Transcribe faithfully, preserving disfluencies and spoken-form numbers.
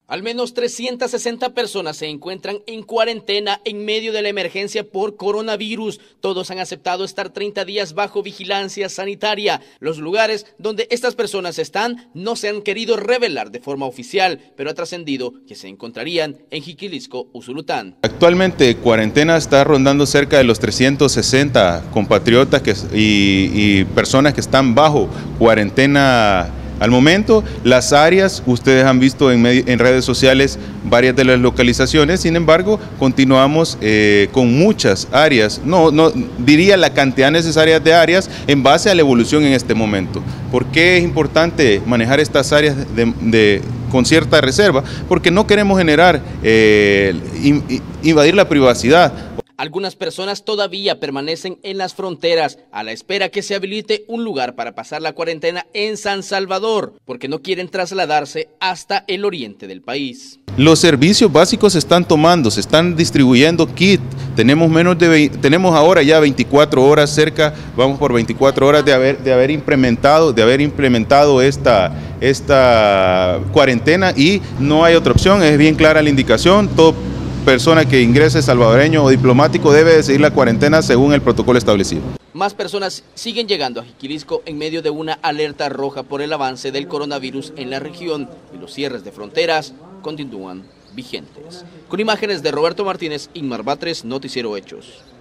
Al menos trescientas sesenta personas se encuentran en cuarentena en medio de la emergencia por coronavirus. Todos han aceptado estar treinta días bajo vigilancia sanitaria. Los lugares donde estas personas están no se han querido revelar de forma oficial, pero ha trascendido que se encontrarían en Jiquilisco, Usulután. Actualmente cuarentena está rondando cerca de los trescientos sesenta compatriotas que, y, y personas que están bajo cuarentena. Al momento, las áreas, ustedes han visto en, en redes sociales varias de las localizaciones, sin embargo, continuamos eh, con muchas áreas, no, no diría la cantidad necesaria de áreas en base a la evolución en este momento. ¿Por qué es importante manejar estas áreas de, de, con cierta reserva? Porque no queremos generar, eh, invadir la privacidad. Algunas personas todavía permanecen en las fronteras a la espera que se habilite un lugar para pasar la cuarentena en San Salvador, porque no quieren trasladarse hasta el oriente del país. Los servicios básicos se están tomando, se están distribuyendo kit. Tenemos menos de veinte, tenemos ahora ya veinticuatro horas cerca, vamos por veinticuatro horas de haber de haber implementado, de haber implementado esta esta cuarentena y no hay otra opción, es bien clara la indicación. Todo persona que ingrese salvadoreño o diplomático debe de seguir la cuarentena según el protocolo establecido. Más personas siguen llegando a Jiquilisco en medio de una alerta roja por el avance del coronavirus en la región y los cierres de fronteras continúan vigentes. Con imágenes de Roberto Martínez, Inmar Batres, Noticiero Hechos.